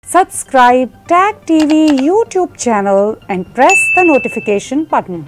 Subscribe Tag TV YouTube channel and press the notification button.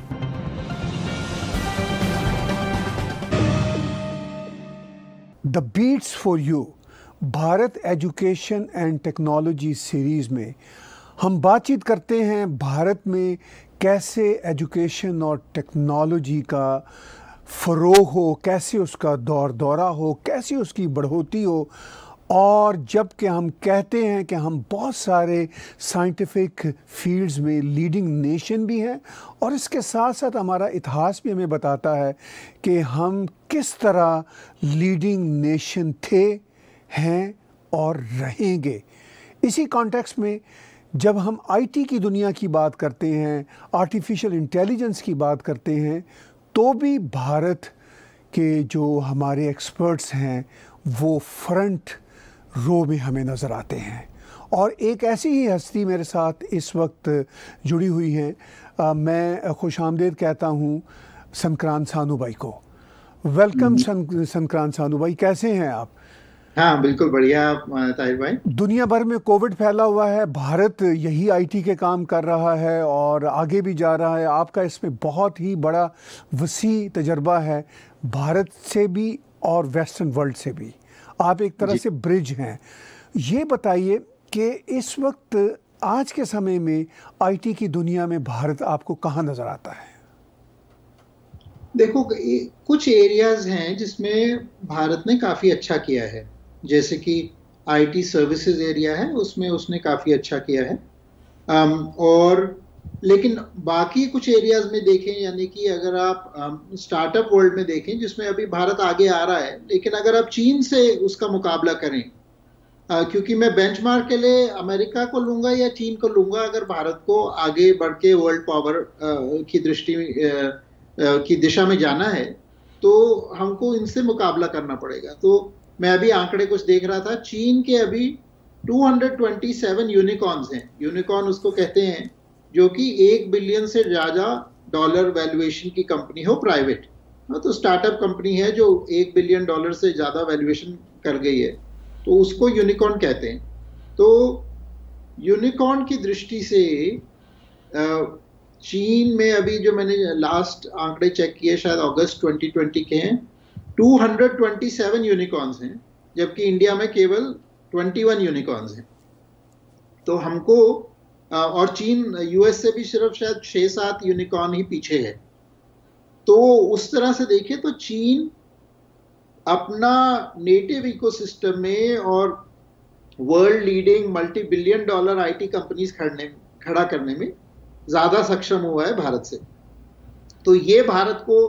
The beats for you Bharat education and technology series में हम बातचीत करते हैं भारत में कैसे एजुकेशन और टेक्नोलॉजी का फ़रोग़ हो, कैसे उसका दौरा हो, कैसे उसकी बढ़ोतरी हो। और जबकि हम कहते हैं कि हम बहुत सारे साइंटिफिक फील्ड्स में लीडिंग नेशन भी हैं और इसके साथ साथ हमारा इतिहास भी हमें बताता है कि हम किस तरह लीडिंग नेशन थे, हैं और रहेंगे। इसी कॉन्टेक्स्ट में जब हम आईटी की दुनिया की बात करते हैं, आर्टिफिशियल इंटेलिजेंस की बात करते हैं, तो भी भारत के जो हमारे एक्सपर्ट्स हैं वो फ्रंट रो में हमें नज़र आते हैं। और एक ऐसी ही हस्ती मेरे साथ इस वक्त जुड़ी हुई हैं। मैं खुशामदीद कहता हूँ संक्रांत सानू भाई को। वेलकम संक्रांत सानू भाई, कैसे हैं आप? हाँ बिल्कुल बढ़िया ताहिर भाई। दुनिया भर में कोविड फैला हुआ है, भारत यही आईटी के काम कर रहा है और आगे भी जा रहा है। आपका इसमें बहुत ही बड़ा वसी तजर्बा है, भारत से भी और वेस्टर्न वर्ल्ड से भी। आप एक तरह से ब्रिज हैं। ये बताइए कि इस वक्त आज के समय में आईटी की दुनिया में भारत आपको कहाँ नज़र आता है? देखो, कुछ एरियाज हैं जिसमें भारत ने काफ़ी अच्छा किया है, जैसे कि आईटी सर्विसेज एरिया है, उसमें उसने काफ़ी अच्छा किया है। और लेकिन बाकी कुछ एरियाज में देखें, यानी कि अगर आप स्टार्टअप वर्ल्ड में देखें जिसमें अभी भारत आगे आ रहा है, लेकिन अगर आप चीन से उसका मुकाबला करें, क्योंकि मैं बेंचमार्क के लिए अमेरिका को लूंगा या चीन को लूंगा, अगर भारत को आगे बढ़ के वर्ल्ड पावर की दृष्टि की दिशा में जाना है तो हमको इनसे मुकाबला करना पड़ेगा। तो मैं अभी आंकड़े कुछ देख रहा था, चीन के अभी 227 यूनिकॉर्न्स हैं। यूनिकॉर्न उसको कहते हैं जो कि 1 बिलियन से ज़्यादा डॉलर वैल्यूएशन की कंपनी हो, प्राइवेट। तो स्टार्टअप कंपनी है जो 1 बिलियन डॉलर से ज़्यादा वैल्यूएशन कर गई है, तो उसको यूनिकॉर्न कहते हैं। तो यूनिकॉर्न की दृष्टि से चीन में अभी जो मैंने लास्ट आंकड़े चेक किए, शायद अगस्त 2020 के हैं, 227 यूनिकॉर्न्स हैं, जबकि इंडिया में केवल 21 यूनिकॉर्न्स हैं। तो हमको और चीन यूएस से भी सिर्फ शायद 6-7 यूनिकॉर्न ही पीछे है। तो उस तरह से देखें तो चीन अपना नेटिव इकोसिस्टम में और world leading multi billion dollar IT companies खड़ा करने में ज़्यादा सक्षम हुआ है भारत से। तो ये भारत को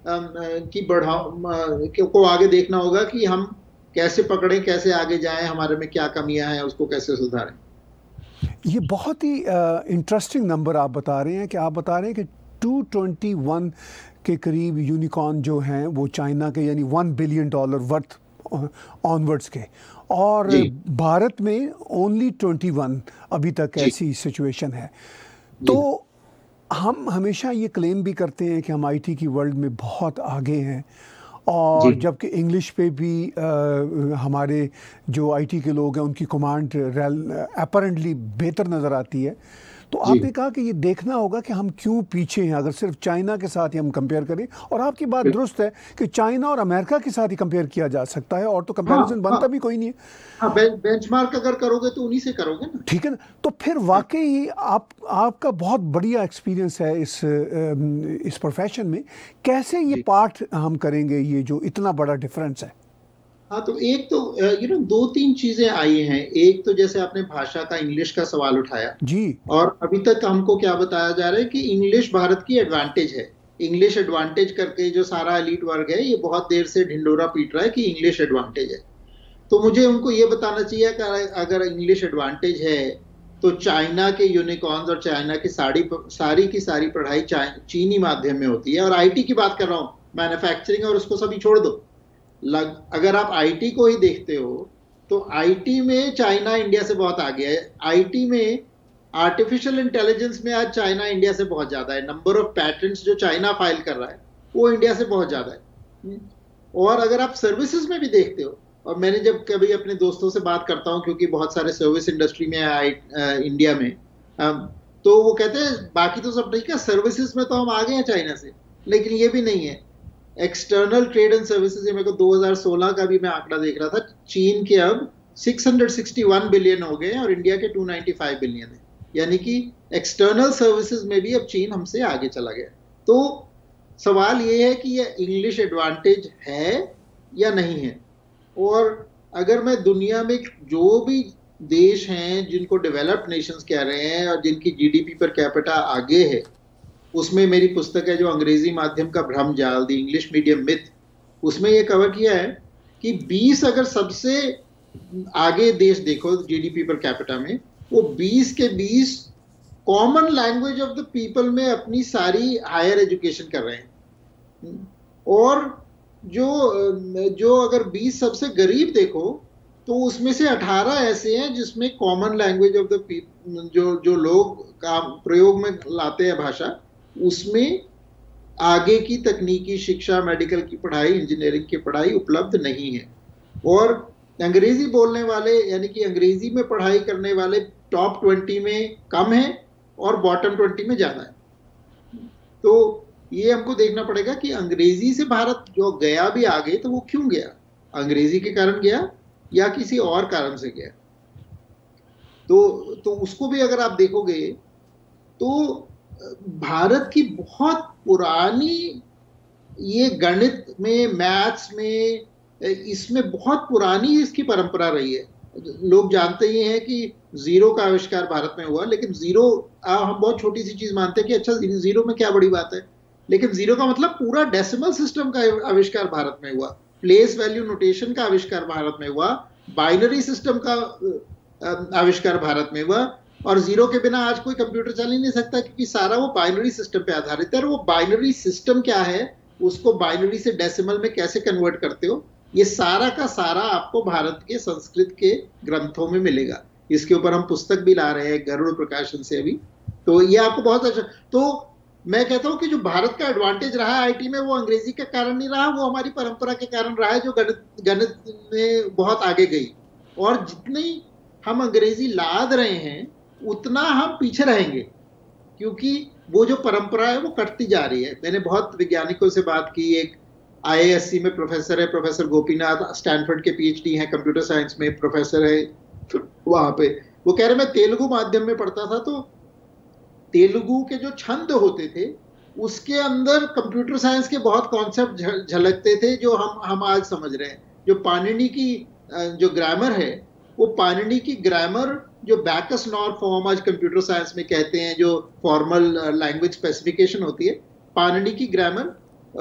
को आगे देखना होगा कि हम कैसे पकड़ें, कैसे आगे जाएं, हमारे में क्या कमियां हैं उसको कैसे सुधारें। ये बहुत ही इंटरेस्टिंग नंबर आप बता रहे हैं कि 221 के करीब यूनिकॉर्न जो हैं वो चाइना के, यानी $1 बिलियन वर्थ ऑनवर्ड्स के, और भारत में ओनली 21 अभी तक ऐसी सिचुएशन है। तो हम हमेशा ये क्लेम भी करते हैं कि हम आईटी की वर्ल्ड में बहुत आगे हैं, और जबकि इंग्लिश पे भी हमारे जो आईटी के लोग हैं उनकी कमांड अपरेंटली बेहतर नज़र आती है। तो आपने कहा कि ये देखना होगा कि हम क्यों पीछे हैं अगर सिर्फ चाइना के साथ ही हम कंपेयर करें, और आपकी बात दुरुस्त है कि चाइना और अमेरिका के साथ ही कंपेयर किया जा सकता है, और तो कंपैरिजन बनता भी कोई नहीं है। हाँ, बेंचमार्क अगर करोगे तो उन्हीं से करोगे ना। ठीक है ना। तो फिर वाकई आपका बहुत बढ़िया एक्सपीरियंस है इस प्रोफेशन में। कैसे ये पार्ट हम करेंगे, ये जो इतना बड़ा डिफरेंस है? हाँ, तो एक तो 2-3 चीजें आई हैं। एक तो जैसे आपने भाषा का, इंग्लिश का सवाल उठाया जी, और अभी तक हमको क्या बताया जा रहा है कि इंग्लिश भारत की एडवांटेज है। इंग्लिश एडवांटेज करके जो सारा एलीट वर्ग है ये बहुत देर से ढिंडोरा पीट रहा है कि इंग्लिश एडवांटेज है। तो मुझे उनको ये बताना चाहिए कि अगर इंग्लिश एडवांटेज है तो चाइना के यूनिकॉर्न्स और चाइना की सारी पढ़ाई चीनी माध्यम में होती है। और आईटी की बात कर रहा हूँ, मैन्युफैक्चरिंग और उसको सभी छोड़ दो। अगर आप आईटी को ही देखते हो तो आईटी में चाइना इंडिया से बहुत आगे है। आईटी में आर्टिफिशियल इंटेलिजेंस में आज चाइना इंडिया से बहुत ज़्यादा है। नंबर ऑफ पैटेंट्स जो चाइना फाइल कर रहा है वो इंडिया से बहुत ज़्यादा है। और अगर आप सर्विसेज में भी देखते हो और मैंने जब कभी अपने दोस्तों से बात करता हूँ, क्योंकि बहुत सारे सर्विस इंडस्ट्री में इंडिया में, तो वो कहते हैं बाकी तो सब ठीक है, सर्विसेज में तो हम आ गए हैं चाइना से, लेकिन ये भी नहीं है। एक्सटर्नल ट्रेड एंड सर्विसेज, मेरे को 2016 का भी मैं आंकड़ा देख रहा था, चीन के अब 661 बिलियन हो गए और इंडिया के 295 बिलियन है। यानी कि एक्सटर्नल सर्विसेज में भी अब चीन हमसे आगे चला गया। तो सवाल ये है कि ये इंग्लिश एडवांटेज है या नहीं है। और अगर मैं दुनिया में जो भी देश हैं जिनको डेवलप्ड नेशंस कह रहे हैं और जिनकी जीडीपी पर कैपिटा आगे है, उसमें मेरी पुस्तक है जो अंग्रेजी माध्यम का भ्रम जाल, द इंग्लिश मीडियम मिथ, उसमें ये कवर किया है कि 20 अगर सबसे आगे देश देखो जीडीपी पर कैपिटा में, वो 20 के 20 common language of the people में अपनी सारी हायर एजुकेशन कर रहे हैं। और जो अगर 20 सबसे गरीब देखो तो उसमें से 18 ऐसे हैं जिसमें कॉमन लैंग्वेज ऑफ द जो लोग काम प्रयोग में लाते हैं भाषा, उसमें आगे की तकनीकी शिक्षा, मेडिकल की पढ़ाई, इंजीनियरिंग की पढ़ाई उपलब्ध नहीं है। और अंग्रेजी बोलने वाले यानी कि अंग्रेजी में पढ़ाई करने वाले टॉप 20 में कम है और बॉटम 20 में ज्यादा है। तो ये हमको देखना पड़ेगा कि अंग्रेजी से भारत जो गया भी आगे, तो वो क्यों गया? अंग्रेजी के कारण गया या किसी और कारण से गया? तो उसको भी अगर आप देखोगे तो भारत की बहुत पुरानी ये गणित में, मैथ्स में, इसमें बहुत पुरानी इसकी परंपरा रही है। लोग जानते ही हैं कि जीरो का आविष्कार भारत में हुआ, लेकिन जीरो हम बहुत छोटी सी चीज मानते हैं कि अच्छा जीरो में क्या बड़ी बात है, लेकिन जीरो का मतलब पूरा डेसिमल सिस्टम का आविष्कार भारत में हुआ, प्लेस वैल्यू नोटेशन का आविष्कार भारत में हुआ, बाइनरी सिस्टम का आविष्कार भारत में हुआ। और जीरो के बिना आज कोई कंप्यूटर चल ही नहीं सकता, क्योंकि सारा वो बाइनरी सिस्टम पे आधारित है। और वो बाइनरी सिस्टम क्या है, उसको बाइनरी से डेसिमल में कैसे कन्वर्ट करते हो, ये सारा का सारा आपको भारत के संस्कृत के ग्रंथों में मिलेगा। इसके ऊपर हम पुस्तक भी ला रहे हैं गरुड़ प्रकाशन से अभी। तो ये आपको बहुत अच्छा, तो मैं कहता हूं कि जो भारत का एडवांटेज रहा आईटी में, वो अंग्रेजी के कारण नहीं रहा, वो हमारी परंपरा के कारण रहा है, जो गणित में बहुत आगे गई। और जितनी हम अंग्रेजी लाद रहे हैं उतना हम पीछे रहेंगे, क्योंकि वो जो परंपरा है वो कटती जा रही है। मैंने बहुत वैज्ञानिकों से बात की, एक आईआईएससी में प्रोफेसर है, प्रोफेसर गोपीनाथ, स्टैनफोर्ड के पीएचडी हैं, कंप्यूटर साइंस में प्रोफेसर है वहां पे। वो कह रहे मैं तेलुगु माध्यम में पढ़ता था, तो तेलुगु के जो छंद होते थे उसके अंदर कंप्यूटर साइंस के बहुत कॉन्सेप्ट झलकते थे जो हम आज समझ रहे हैं। जो पाणिनि की जो ग्रामर है, वो पाणिनि की ग्रामर जो बैकस नॉर फॉर्म आज कंप्यूटर साइंस में कहते हैं, जो फॉर्मल लैंग्वेज स्पेसिफिकेशन होती है, पाणिनि की ग्रामर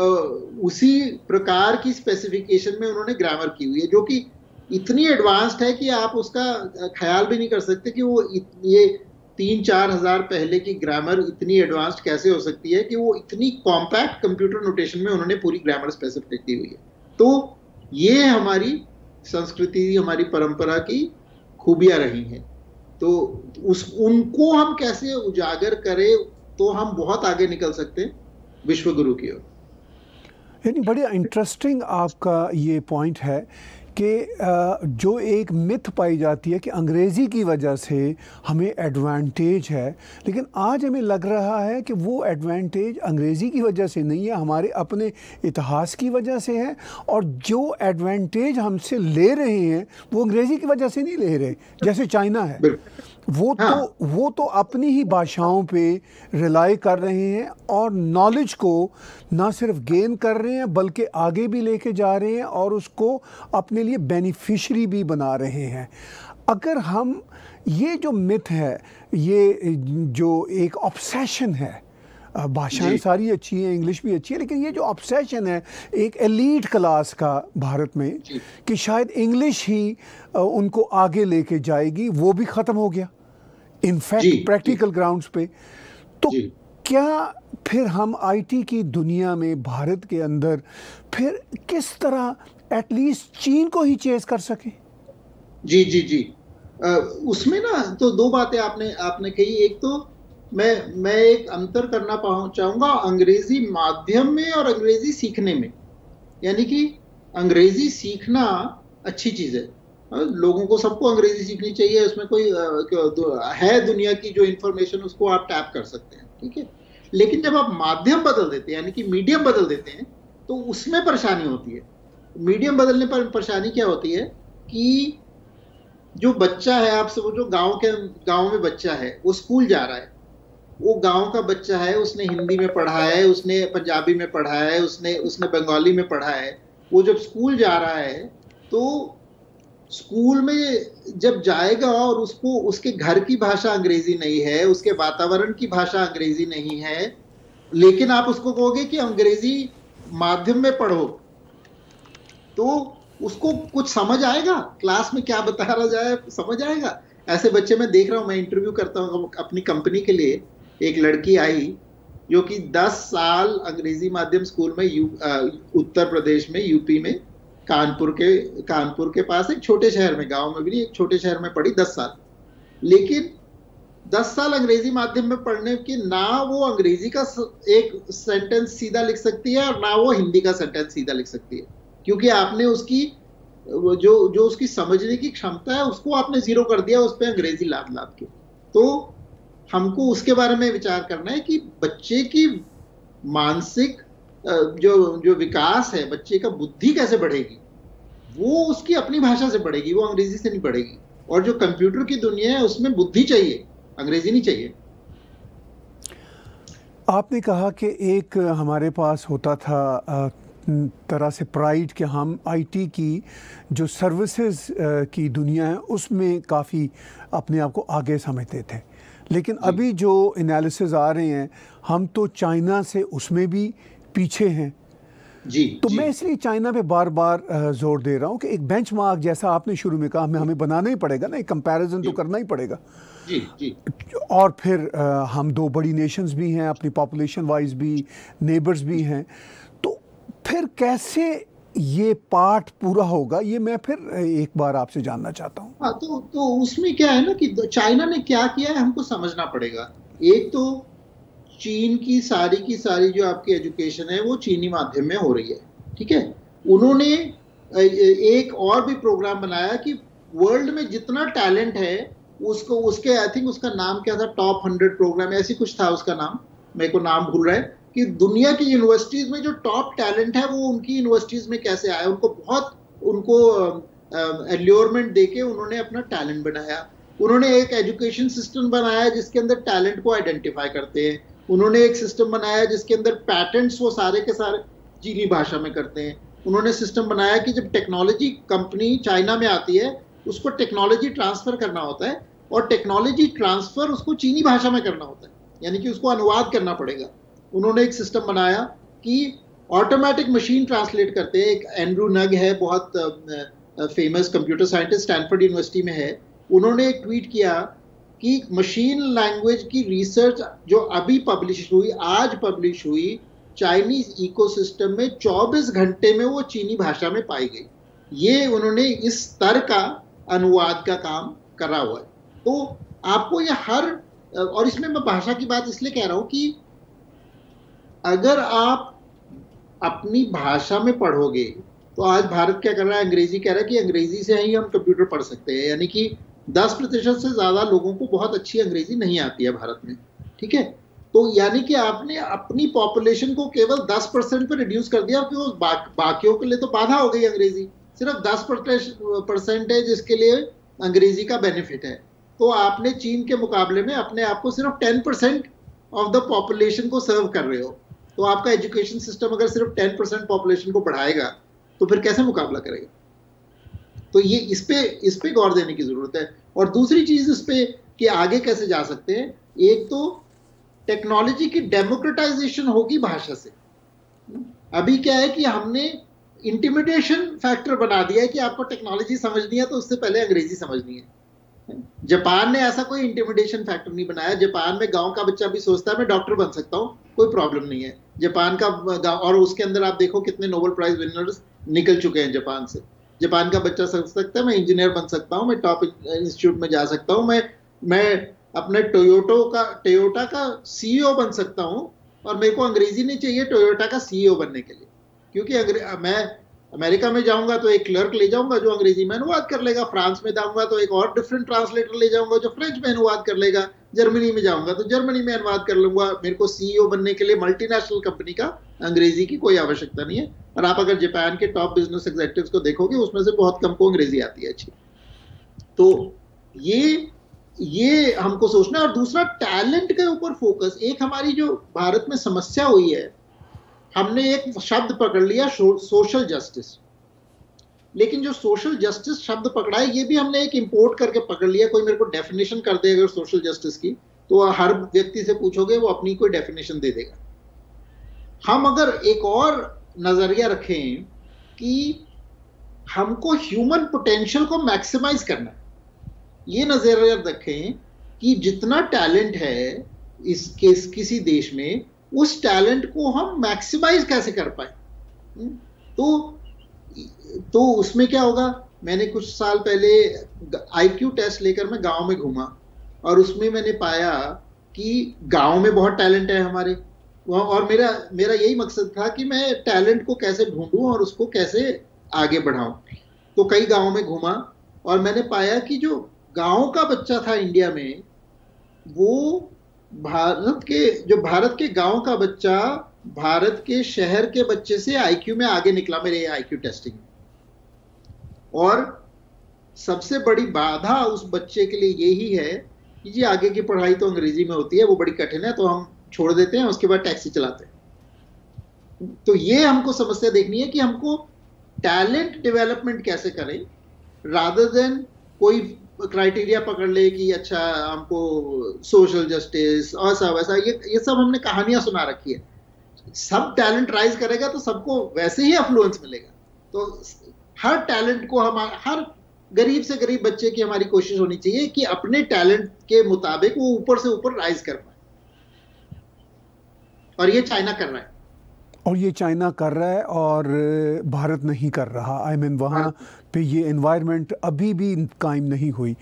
उसी प्रकार की स्पेसिफिकेशन में उन्होंने ग्रामर की हुई है, जो कि इतनी एडवांस्ड है कि आप उसका ख्याल भी नहीं कर सकते कि वो ये 3-4 हजार पहले की ग्रामर इतनी एडवांस्ड कैसे हो सकती है, कि वो इतनी कॉम्पैक्ट कंप्यूटर नोटेशन में उन्होंने पूरी ग्रामर स्पेसिफिक की हुई है। तो ये हमारी संस्कृति, हमारी परंपरा की खूबियां रही हैं। तो उनको हम कैसे उजागर करें तो हम बहुत आगे निकल सकते हैं विश्व गुरु की ओर। यानी बड़ी इंटरेस्टिंग आपका ये पॉइंट है कि जो एक मिथ पाई जाती है कि अंग्रेज़ी की वजह से हमें एडवांटेज है, लेकिन आज हमें लग रहा है कि वो एडवांटेज अंग्रेज़ी की वजह से नहीं है, हमारे अपने इतिहास की वजह से है। और जो एडवांटेज हमसे ले रहे हैं वो अंग्रेज़ी की वजह से नहीं ले रहे। जैसे चाइना है, वो तो अपनी ही भाषाओं पे रिलाई कर रहे हैं और नॉलेज को ना सिर्फ गेन कर रहे हैं बल्कि आगे भी लेके जा रहे हैं और उसको अपने लिए बेनिफिशरी भी बना रहे हैं। अगर हम ये जो मिथ है, ये जो एक ऑब्सेशन है, भाषाएं सारी अच्छी हैं, इंग्लिश भी अच्छी है, लेकिन ये जो ऑब्सेशन है एक एलीट क्लास का भारत में कि शायद इंग्लिश ही उनको आगे लेके जाएगी, वो भी ख़त्म हो गया इनफैक्ट प्रैक्टिकल ग्राउंड्स पे। तो क्या फिर हम आईटी की दुनिया में भारत के अंदर फिर किस तरह एटलीस्ट चीन को ही चेस कर सके? जी उसमें ना तो दो बातें आपने कही। एक तो मैं एक अंतर करना चाहूंगा अंग्रेजी माध्यम में और अंग्रेजी सीखने में। यानी कि अंग्रेजी सीखना अच्छी चीज़ है। लोगों को सबको अंग्रेजी सीखनी चाहिए, उसमें कोई है दुनिया की जो इंफॉर्मेशन उसको आप टैप कर सकते हैं, ठीक है। लेकिन जब आप माध्यम बदल देते हैं, यानी कि मीडियम बदल देते हैं, तो उसमें परेशानी होती है। मीडियम बदलने पर परेशानी क्या होती है कि जो बच्चा है, आप समझो गांव में बच्चा है, वो स्कूल जा रहा है, वो गांव का बच्चा है, उसने हिंदी में पढ़ा है, उसने पंजाबी में पढ़ा है, उसने बंगाली में पढ़ा है। वो जब स्कूल जा रहा है तो स्कूल में जब जाएगा और उसको उसके घर की भाषा अंग्रेजी नहीं है, उसके वातावरण की भाषा अंग्रेजी नहीं है, लेकिन आप उसको कहोगे कि अंग्रेजी माध्यम में पढ़ो, तो उसको कुछ समझ आएगा? क्लास में क्या बता रहा जाए समझ आएगा? ऐसे बच्चे मैं देख रहा हूं, मैं इंटरव्यू करता हूं अपनी कंपनी के लिए। एक लड़की आई जो कि 10 साल अंग्रेजी माध्यम स्कूल में उत्तर प्रदेश में, यूपी में, कानपुर के पास एक छोटे शहर में, गांव में भी नहीं, एक छोटे शहर में पढ़ी 10 साल। लेकिन 10 साल अंग्रेजी माध्यम में पढ़ने की, ना वो अंग्रेजी का एक सेंटेंस सीधा लिख सकती है और ना वो हिंदी का सेंटेंस सीधा लिख सकती है, क्योंकि आपने उसकी जो उसकी समझने की क्षमता है उसको आपने जीरो कर दिया उस पर अंग्रेजी लाद लाद के। तो हमको उसके बारे में विचार करना है कि बच्चे की मानसिक जो विकास है, बच्चे का बुद्धि कैसे बढ़ेगी, वो उसकी अपनी भाषा से बढ़ेगी, वो अंग्रेजी से नहीं बढ़ेगी। और जो कंप्यूटर की दुनिया है उसमें बुद्धि चाहिए, अंग्रेजी नहीं चाहिए। आपने कहा कि एक हमारे पास होता था तरह से प्राइड कि हम आईटी की जो सर्विसेज की दुनिया है उसमें काफ़ी अपने आप को आगे समझते थे, लेकिन अभी जो एनालिसिस आ रहे हैं हम तो चाइना से उसमें भी पीछे हैं। जी, तो मैं इसलिए चाइना पे बार बार जोर दे रहा हूँ कि एक बेंचमार्क जैसा आपने शुरू में कहा हमें बनाना ही पड़ेगा ना, एक कंपैरिजन तो करना ही पड़ेगा। जी जी। और फिर हम दो बड़ी नेशंस भी हैं, अपनी पॉपुलेशन वाइज भी, नेबर्स भी हैं, तो फिर कैसे ये पार्ट पूरा होगा, ये मैं फिर एक बार आपसे जानना चाहता हूँ। हाँ, तो उसमें क्या है ना कि चाइना ने क्या किया है हमको समझना पड़ेगा। एक तो चीन की सारी जो आपकी एजुकेशन है वो चीनी माध्यम में हो रही है, ठीक है। उन्होंने एक और भी प्रोग्राम बनाया कि वर्ल्ड में जितना टैलेंट है उसके आई थिंक उसका नाम क्या था, टॉप 100 प्रोग्राम, ऐसी कुछ था उसका नाम, मेरे को नाम भूल रहा है, कि दुनिया की यूनिवर्सिटीज में जो टॉप टैलेंट है वो उनकी यूनिवर्सिटीज में कैसे आया। उनको एल्योरमेंट देके उन्होंने अपना टैलेंट बनाया। उन्होंने एक एजुकेशन सिस्टम बनाया जिसके अंदर टैलेंट को आइडेंटिफाई करते हैं। उन्होंने एक सिस्टम बनाया जिसके अंदर पैटेंट्स वो सारे के सारे चीनी भाषा में करते हैं। उन्होंने सिस्टम बनाया कि जब टेक्नोलॉजी कंपनी चाइना में आती है उसको टेक्नोलॉजी ट्रांसफर करना होता है, और टेक्नोलॉजी ट्रांसफर उसको चीनी भाषा में करना होता है, यानी कि उसको अनुवाद करना पड़ेगा। उन्होंने एक सिस्टम बनाया कि ऑटोमेटिक मशीन ट्रांसलेट करते हैं। एक एंड्रू नग है, बहुत famous computer scientist, Stanford University में है। उन्होंने एक ट्वीट किया कि मशीन लैंग्वेज की रिसर्च जो अभी आज पब्लिश हुई चाइनीज इकोसिस्टम में 24 घंटे में वो चीनी भाषा में पाई गई। ये उन्होंने इस स्तर का अनुवाद का काम करा हुआ है। तो आपको ये और इसमें मैं भाषा की बात इसलिए कह रहा हूं कि अगर आप अपनी भाषा में पढ़ोगे, तो आज भारत क्या कर रहा है, अंग्रेजी कह रहा है कि अंग्रेजी से ही हम कंप्यूटर पढ़ सकते हैं, यानी कि 10% से ज्यादा लोगों को बहुत अच्छी अंग्रेजी नहीं आती है भारत में, ठीक है। तो यानी कि आपने अपनी पॉपुलेशन को केवल 10% पर रिड्यूस कर दिया, क्योंकि बाकियों के लिए तो बाधा हो गई अंग्रेजी। सिर्फ 10% है जिसके लिए अंग्रेजी का बेनिफिट है। तो आपने चीन के मुकाबले में अपने आप को सिर्फ 10% ऑफ द पॉपुलेशन को सर्व कर रहे हो। तो आपका एजुकेशन सिस्टम अगर सिर्फ 10% पॉपुलेशन को बढ़ाएगा तो फिर कैसे मुकाबला करेगा? तो ये इस पे गौर देने की जरूरत है। और दूसरी चीज इस पे कि आगे कैसे जा सकते हैं, एक तो टेक्नोलॉजी की डेमोक्रेटाइजेशन होगी भाषा से। अभी क्या है कि हमने इंटिमिडेशन फैक्टर बना दिया है कि आपको टेक्नोलॉजी समझनी है तो उससे पहले अंग्रेजी समझनी है। जापान ने ऐसा कोई इंटिमिडेशन फैक्टर नहीं बनाया। जापान में गांव का बच्चा भी सोचता है मैं डॉक्टर बन सकता हूं, कोई प्रॉब्लम नहीं है। जापान का और उसके अंदर आप देखो कितने नोबेल प्राइज विनर्स निकल चुके हैं जापान से। जापान का बच्चा सोच सकता है मैं इंजीनियर बन सकता हूं, मैं टॉप इंस्टीट्यूट में जा सकता हूं, मैं अपने टोयोटा का सीईओ बन सकता हूं, और मेरे को अंग्रेजी नहीं चाहिए टोयोटा का सीईओ बनने के लिए, क्योंकि मैं अमेरिका में जाऊंगा तो एक क्लर्क ले जाऊंगा जो अंग्रेजी में अनुवाद कर लेगा, फ्रांस में जाऊंगा तो एक और डिफरेंट ट्रांसलेटर ले जाऊंगा जो फ्रेंच में अनुवाद कर लेगा, जर्मनी में जाऊंगा तो जर्मनी में अनुवाद कर लूंगा। मेरे को सीईओ बनने के लिए मल्टीनेशनल कंपनी का अंग्रेजी की कोई आवश्यकता नहीं है। और आप अगर जापान के टॉप बिजनेस एग्जीक्यूटिव्स को देखोगे उसमें से बहुत कम को अंग्रेजी आती है अच्छी। तो ये हमको सोचना है। और दूसरा, टैलेंट के ऊपर फोकस। एक हमारी जो भारत में समस्या हुई है, हमने एक शब्द पकड़ लिया सोशल जस्टिस, लेकिन जो सोशल जस्टिस शब्द पकड़ा है ये भी हमने एक इंपोर्ट करके पकड़ लिया। कोई मेरे को डेफिनेशन कर दे अगर सोशल जस्टिस की, तो हर व्यक्ति से पूछोगे वो अपनी कोई डेफिनेशन दे देगा। हम अगर एक और नजरिया रखें कि हमको ह्यूमन पोटेंशियल को मैक्सिमाइज करना है, ये नजरिया रखें कि जितना टैलेंट है किसी देश में, उस टैलेंट को हम मैक्सिमाइज कैसे कर पाए। तो उसमें क्या होगा, मैंने कुछ साल पहले आईक्यू टेस्ट लेकर मैं गांव में घूमा और उसमें मैंने पाया कि गांव में बहुत टैलेंट है हमारे, और मेरा यही मकसद था कि मैं टैलेंट को कैसे ढूंढूं और उसको कैसे आगे बढ़ाऊं। तो कई गांव में घूमा और मैंने पाया कि जो गांव का बच्चा था इंडिया में, वो भारत के गांव का बच्चा भारत के शहर के बच्चे से आईक्यू में आगे निकला मेरे आईक्यू टेस्टिंग में। और सबसे बड़ी बाधा उस बच्चे के लिए यही है कि जी आगे की पढ़ाई तो अंग्रेजी में होती है, वो बड़ी कठिन है, तो हम छोड़ देते हैं, उसके बाद टैक्सी चलाते हैं। तो ये हमको समस्या देखनी है कि हमको टैलेंट डेवलपमेंट कैसे करें, रादर देन कोई क्राइटेरिया पकड़ ले कि अच्छा हमको सोशल जस्टिस और सब वैसा, ये सब हमने कहानियां सुना रखी है। सब टैलेंट राइज करेगा तो सबको वैसे ही अफ्लुएंस मिलेगा। तो हर टैलेंट को हर गरीब से गरीब बच्चे की हमारी कोशिश होनी चाहिए कि अपने टैलेंट के मुताबिक वो ऊपर से ऊपर राइज कर पाए, और ये चाइना कर रहा है। और भारत नहीं कर रहा। वहाँ पे ये एनवायरनमेंट अभी भी कायम नहीं हुई।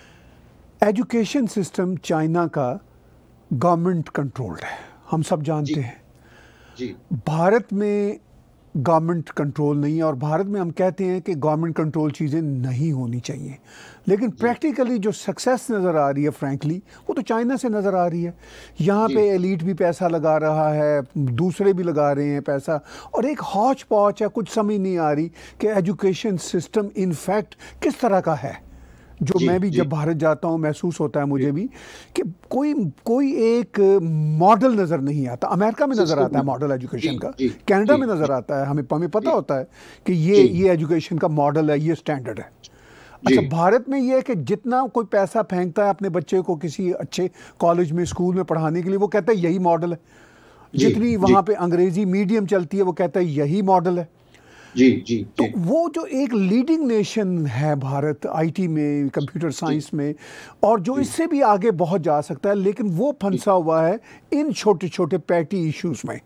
एजुकेशन सिस्टम चाइना का गवर्नमेंट कंट्रोल्ड है, हम सब जानते हैं। जी। भारत में गवर्नमेंट कंट्रोल नहीं है, और भारत में हम कहते हैं कि गवर्नमेंट कंट्रोल चीज़ें नहीं होनी चाहिए, लेकिन प्रैक्टिकली जो सक्सेस नज़र आ रही है फ्रैंकली वो तो चाइना से नज़र आ रही है। यहाँ पे एलीट भी पैसा लगा रहा है, दूसरे भी लगा रहे हैं पैसा, और एक हौच पौच है। कुछ समझ नहीं आ रही कि एजुकेशन सिस्टम इनफैक्ट किस तरह का है। जो मैं भी जब भारत जाता हूँ महसूस होता है मुझे भी कि कोई एक मॉडल नज़र नहीं आता। अमेरिका में नज़र आता है मॉडल एजुकेशन का, कनाडा में नज़र आता है, हमें पता होता है कि ये एजुकेशन का मॉडल है, ये स्टैंडर्ड है। अच्छा, भारत में ये है कि जितना कोई पैसा फेंकता है अपने बच्चे को किसी अच्छे कॉलेज में स्कूल में पढ़ाने के लिए, वो कहता है यही मॉडल है। जितनी वहाँ पे अंग्रेजी मीडियम चलती है वो कहता है यही मॉडल है। तो वो जो एक लीडिंग नेशन है भारत आईटी में, कंप्यूटर साइंस में, और जो इससे भी आगे बहुत जा सकता है, लेकिन वो फंसा हुआ है इन छोटे छोटे पैटी इश्यूज में।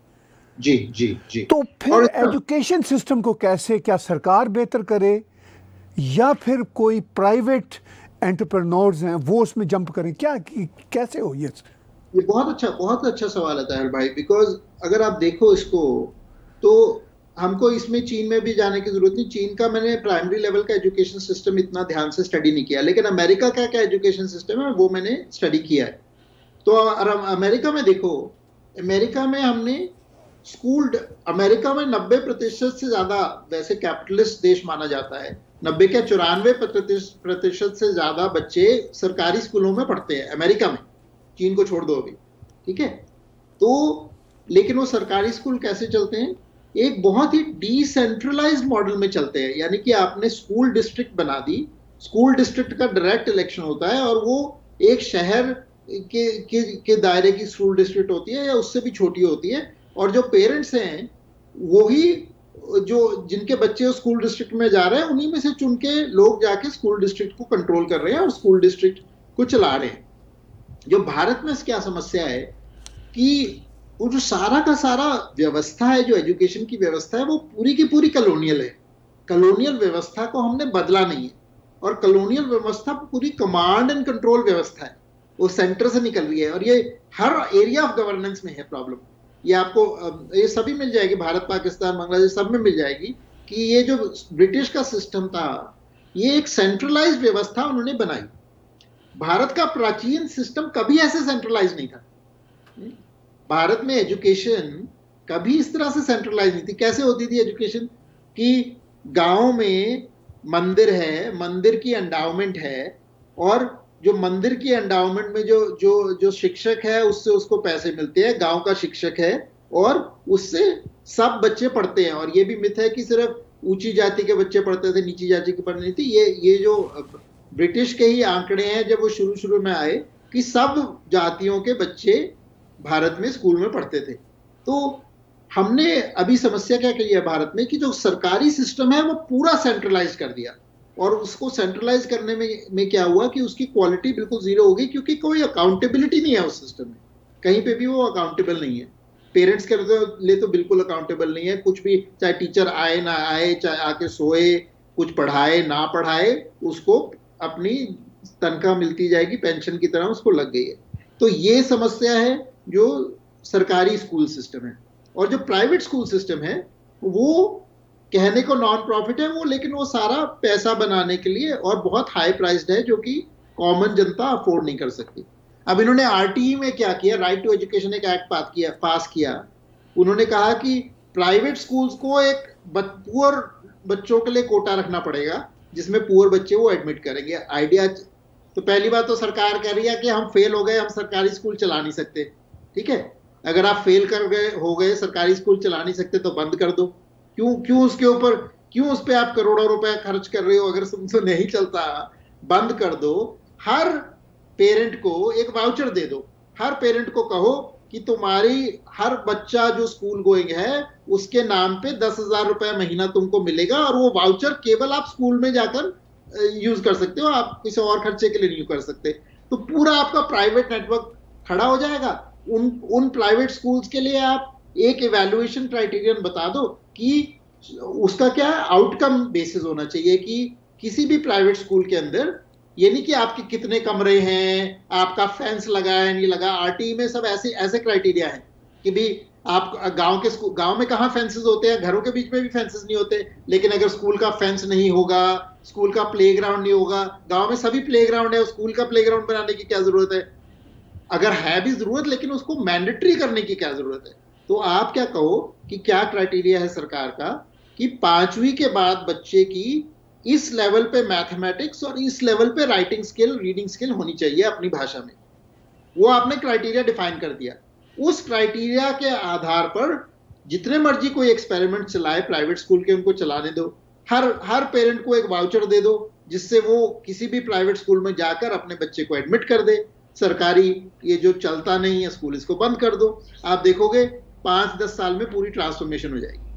तो फिर एजुकेशन सिस्टम को कैसे, क्या सरकार बेहतर करे या फिर कोई प्राइवेट एंटरप्रेन्योर्स हैं वो उसमें जंप करें, क्या कैसे हो ये बहुत अच्छा सवाल है ताहिर भाई। बिकॉज अगर आप देखो इसको, तो हमको इसमें चीन में भी जाने की जरूरत नहीं। चीन का मैंने प्राइमरी लेवल का एजुकेशन सिस्टम इतना ध्यान से स्टडी नहीं किया, लेकिन अमेरिका का क्या एजुकेशन सिस्टम है वो मैंने स्टडी किया है। तो अमेरिका में देखो, अमेरिका में हमने अमेरिका में 90% से ज्यादा, वैसे कैपिटलिस्ट देश माना जाता है, 90 के 94% से ज्यादा बच्चे सरकारी स्कूलों में पढ़ते हैं अमेरिका में। चीन को छोड़ दो अभी, ठीक है। तो लेकिन वो सरकारी स्कूल कैसे चलते हैं, एक बहुत ही डिसेंट्रलाइज्ड मॉडल में चलते हैं। यानी कि आपने स्कूल डिस्ट्रिक्ट बना दी, स्कूल डिस्ट्रिक्ट का डायरेक्ट इलेक्शन होता है, और वो एक शहर के दायरे की स्कूल डिस्ट्रिक्ट होती है या उससे भी छोटी होती है, और जो पेरेंट्स हैं वही जो जिनके बच्चे स्कूल डिस्ट्रिक्ट में जा रहे हैं उन्हीं में से चुन के लोग जाके स्कूल डिस्ट्रिक्ट को कंट्रोल कर रहे हैं और स्कूल डिस्ट्रिक्ट को चला रहे हैं। जो भारत में क्या समस्या है कि वो जो सारा का सारा व्यवस्था है, जो एजुकेशन की व्यवस्था है, वो पूरी की पूरी कॉलोनियल है। कॉलोनियल व्यवस्था को हमने बदला नहीं है, और कॉलोनियल व्यवस्था पूरी कमांड एंड कंट्रोल व्यवस्था है, वो सेंटर से निकल रही है, और ये हर एरिया ऑफ गवर्नेंस में है प्रॉब्लम। ये आपको ये सभी मिल जाएगी, भारत, पाकिस्तान, बांग्लादेश सब में मिल जाएगी कि ये जो ब्रिटिश का सिस्टम था, ये एक सेंट्रलाइज्ड व्यवस्था उन्होंने बनाई। भारत का प्राचीन सिस्टम कभी ऐसे सेंट्रलाइज नहीं था। भारत में एजुकेशन कभी इस तरह से सेंट्रलाइज नहीं थी। कैसे होती थी एजुकेशन? कि गांव में मंदिर है, मंदिर की एंडाउमेंट है, और जो मंदिर की एंडाउमेंट में जो जो जो शिक्षक है उससे उसको पैसे मिलते हैं, गांव का शिक्षक है, और उससे सब बच्चे पढ़ते हैं। और ये भी मिथ है कि सिर्फ ऊंची जाति के बच्चे पढ़ते थे, नीची जाति के पढ़ने नहीं थी। ये जो ब्रिटिश के ही आंकड़े हैं जब वो शुरू शुरू में आए कि सब जातियों के बच्चे भारत में स्कूल में पढ़ते थे। तो हमने अभी समस्या क्या की है भारत में कि जो सरकारी सिस्टम है वो पूरा सेंट्रलाइज कर दिया, और उसको सेंट्रलाइज करने में क्या हुआ कि उसकी क्वालिटी बिल्कुल जीरो हो गई, क्योंकि कोई अकाउंटेबिलिटी नहीं है उस सिस्टम में। कहीं पे भी वो अकाउंटेबल नहीं है। पेरेंट्स के लिए तो बिल्कुल अकाउंटेबल नहीं है। कुछ भी, चाहे टीचर आए ना आए, चाहे आके सोए, कुछ पढ़ाए ना पढ़ाए, उसको अपनी तनख्वाह मिलती जाएगी, पेंशन की तरह उसको लग गई है। तो ये समस्या है जो सरकारी स्कूल सिस्टम है। और जो प्राइवेट स्कूल सिस्टम है वो कहने को नॉन प्रॉफिट है वो, लेकिन वो सारा पैसा बनाने के लिए और बहुत हाई प्राइस्ड है, जो कि कॉमन जनता अफोर्ड नहीं कर सकती। अब इन्होंने आरटीई में क्या किया, राइट टू एजुकेशन एक एक्ट पास किया। उन्होंने कहा कि प्राइवेट स्कूल्स को एक पुअर बच्चों के लिए कोटा रखना पड़ेगा, जिसमें पुअर बच्चे वो एडमिट करेंगे। आइडिया तो पहली बात तो सरकार कह रही है कि हम फेल हो गए, हम सरकारी स्कूल चला नहीं सकते। ठीक है, अगर आप फेल हो गए, सरकारी स्कूल चला नहीं सकते, तो बंद कर दो। क्यों उसके ऊपर, क्यों उस पर आप करोड़ों रुपए खर्च कर रहे हो? अगर तुमसे नहीं चलता, बंद कर दो। हर पेरेंट को एक वाउचर दे दो। हर पेरेंट को कहो कि तुम्हारी हर बच्चा जो स्कूल गोइंग है उसके नाम पे 10,000 रुपए महीना तुमको मिलेगा, और वो वाउचर केवल आप स्कूल में जाकर यूज कर सकते हो, आप किसी और खर्चे के लिए नहीं कर सकते। तो पूरा आपका प्राइवेट नेटवर्क खड़ा हो जाएगा। उन प्राइवेट स्कूल्स के लिए आप एक इवैल्यूएशन क्राइटेरियन बता दो कि उसका क्या आउटकम बेसिस होना चाहिए, कि किसी भी प्राइवेट स्कूल के अंदर ये नहीं कि आपके कितने कमरे हैं, आपका फेंस लगा है नहीं लगा। आरटीई में सब ऐसे क्राइटेरिया है कि भी आप गांव में कहाँ फेंसेस होते हैं, घरों के बीच में भी फेंसेस नहीं होते। लेकिन अगर स्कूल का फेंस नहीं होगा, स्कूल का प्लेग्राउंड नहीं होगा, गांव में सभी प्लेग्राउंड है, स्कूल का प्लेग्राउंड बनाने की क्या जरूरत है? अगर है भी जरूरत, लेकिन उसको मैंडेटरी करने की क्या जरूरत है? तो आप क्या कहो कि क्या क्राइटेरिया है सरकार का कि 5वीं के बाद बच्चे की इस लेवल पे मैथमेटिक्स और इस लेवल पे राइटिंग स्किल, रीडिंग स्किल होनी चाहिए अपनी भाषा में। वो आपने क्राइटेरिया डिफाइन कर दिया। उस क्राइटेरिया के आधार पर जितने मर्जी कोई एक्सपेरिमेंट चलाए प्राइवेट स्कूल के, उनको चलाने दो। हर पेरेंट को एक वाउचर दे दो, जिससे वो किसी भी प्राइवेट स्कूल में जाकर अपने बच्चे को एडमिट कर दे। सरकारी ये जो चलता नहीं है स्कूल, इसको बंद कर दो। आप देखोगे 5-10 साल में पूरी ट्रांसफॉर्मेशन हो जाएगी।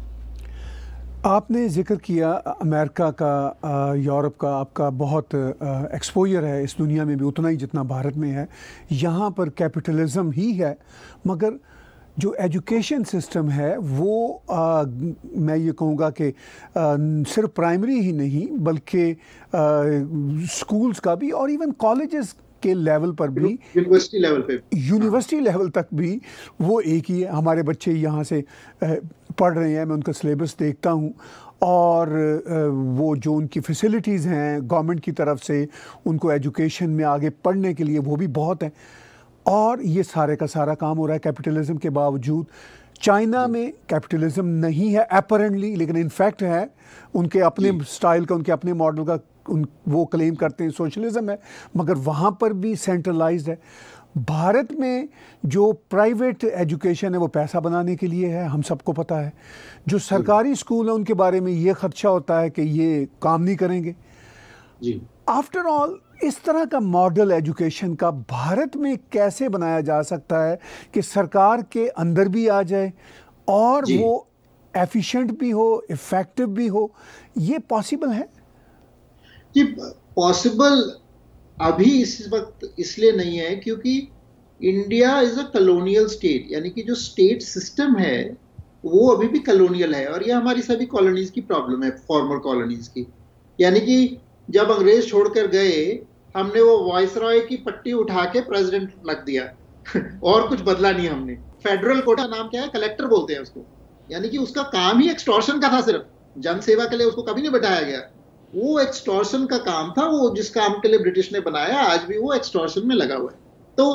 आपने जिक्र किया अमेरिका का, यूरोप का, आपका बहुत एक्सपोजर है इस दुनिया में भी उतना ही जितना भारत में है। यहाँ पर कैपिटलिज्म ही है, मगर जो एजुकेशन सिस्टम है वो मैं ये कहूँगा कि सिर्फ प्राइमरी ही नहीं बल्कि स्कूल्स का भी और इवन कॉलेजेस के लेवल पर भी, यूनिवर्सिटी लेवल तक भी वो एक ही है। हमारे बच्चे यहाँ से पढ़ रहे हैं, मैं उनका सिलेबस देखता हूँ, और वो जो उनकी फैसिलिटीज़ हैं गवर्नमेंट की तरफ से उनको एजुकेशन में आगे पढ़ने के लिए, वो भी बहुत है। और ये सारे का सारा काम हो रहा है कैपिटलिज्म के बावजूद। चाइना में कैपिटलिज्म नहीं है अपरेंटली, लेकिन इनफैक्ट है। उनके अपने स्टाइल का, उनके अपने मॉडल का वो क्लेम करते हैं सोशलिज्म है, मगर वहाँ पर भी सेंट्रलाइज्ड है। भारत में जो प्राइवेट एजुकेशन है वो पैसा बनाने के लिए है, हम सबको पता है। जो सरकारी स्कूल है उनके बारे में ये खदशा होता है कि ये काम नहीं करेंगे। आफ्टर ऑल, इस तरह का मॉडल एजुकेशन का भारत में कैसे बनाया जा सकता है कि सरकार के अंदर भी आ जाए और वो एफिशिएंट भी हो, इफेक्टिव भी हो? ये पॉसिबल है? जी, पॉसिबल अभी इस वक्त इसलिए नहीं है क्योंकि India is a colonial state, यानी कि जो स्टेट सिस्टम है वो अभी भी कॉलोनियल है। और ये हमारी सभी कॉलोनीज की प्रॉब्लम है, फॉर्मर कॉलोनीज की। यानी कि जब अंग्रेज छोड़कर गए, हमने वो वाइसरॉय की पट्टी उठा के प्रेसिडेंट लग दिया और कुछ बदला नहीं हमने। फेडरल कोर्ट का नाम क्या है? कलेक्टर बोलते हैं उसको। यानी कि उसका काम ही एक्सटॉर्शन का था सिर्फ। जन सेवा के लिए उसको कभी नहीं बैठाया गया। वो एक्सटॉर्शन का काम था, वो जिस काम के लिए ब्रिटिश ने बनाया, आज भी वो एक्सटॉर्शन में लगा हुआ है। तो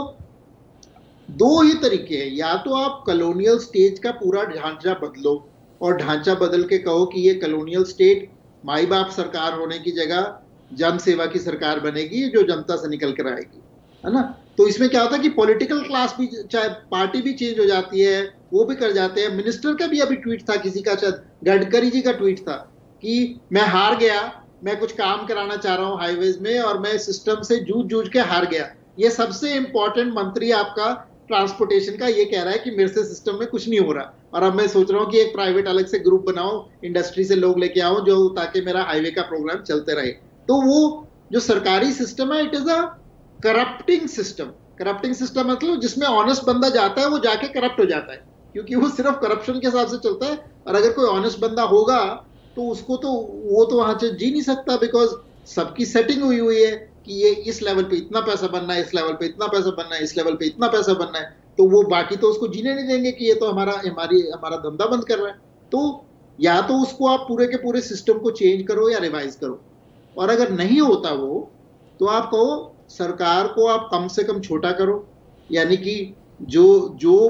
दो ही तरीके हैं, या तो आप कॉलोनियल स्टेट का पूरा ढांचा बदलो और ढांचा बदल के कहो कि ये कॉलोनियल स्टेट माई बाप सरकार होने की जगह जन सेवा की सरकार बनेगी जो जनता से निकल कर आएगी, है ना। तो इसमें क्या होता है कि पॉलिटिकल क्लास भी, चाहे पार्टी भी चेंज हो जाती है, वो भी कर जाते हैं। मिनिस्टर का भी अभी ट्वीट था, किसी का, शायद गडकरी जी का ट्वीट था कि मैं हार गया, मैं कुछ काम कराना चाह रहा हूं हाईवेज में और मैं सिस्टम से जूझ के हार गया। ये सबसे इंपॉर्टेंट मंत्री आपका ट्रांसपोर्टेशन का ये कह रहा है कि मेरे से सिस्टम में कुछ नहीं हो रहा और अब मैं सोच रहा हूँ कि एक प्राइवेट अलग से ग्रुप बनाऊं, इंडस्ट्री से लोग लेके आऊं जो, ताकि मेरा हाईवे का प्रोग्राम चलते रहे। तो वो जो सरकारी सिस्टम है, it is a corrupting system. Corrupting system मतलब जिसमें ऑनेस्ट बंदा जाता है वो जाके करप्ट हो जाता है, क्योंकि वो सिर्फ करप्शन के हिसाब से चलता है। और अगर कोई ऑनेस्ट बंदा होगा तो उसको तो वो तो वहां से जी नहीं सकता, बिकॉज सबकी सेटिंग हुई है कि ये इस लेवल पे इतना पैसा बनना है, इस लेवल पे इतना पैसा बनना है, इस लेवल पे इतना पैसा बनना है। तो वो बाकी तो उसको जीने नहीं देंगे कि ये तो हमारा धंधा बंद कर रहा है। तो या तो उसको आप पूरे के पूरे सिस्टम को चेंज करो या रिवाइज करो, और अगर नहीं होता वो, तो आप कहो सरकार को आप कम से कम छोटा करो, यानी कि जो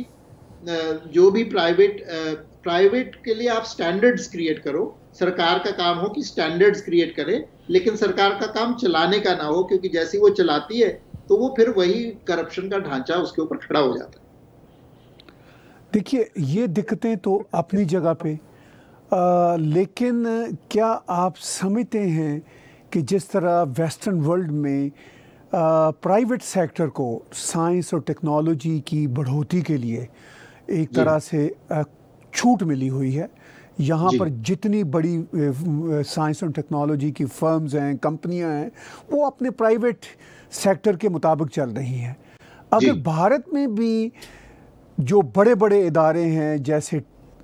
भी प्राइवेट के लिए आप स्टैंडर्ड्स क्रिएट करो। सरकार का काम हो कि स्टैंडर्ड्स क्रिएट करे, लेकिन सरकार का काम चलाने का ना हो, क्योंकि जैसी वो चलाती है तो वो फिर वही करप्शन का ढांचा उसके ऊपर खड़ा हो जाता है। देखिए, ये दिक्कतें तो अपनी जगह पे, लेकिन क्या आप समझते हैं कि जिस तरह वेस्टर्न वर्ल्ड में प्राइवेट सेक्टर को साइंस और टेक्नोलॉजी की बढ़ोतरी के लिए एक तरह से छूट मिली हुई है, यहाँ पर जितनी बड़ी साइंस और टेक्नोलॉजी की फर्म्स हैं, कंपनियां हैं, वो अपने प्राइवेट सेक्टर के मुताबिक चल रही हैं। अगर भारत में भी जो बड़े बड़े इदारे हैं, जैसे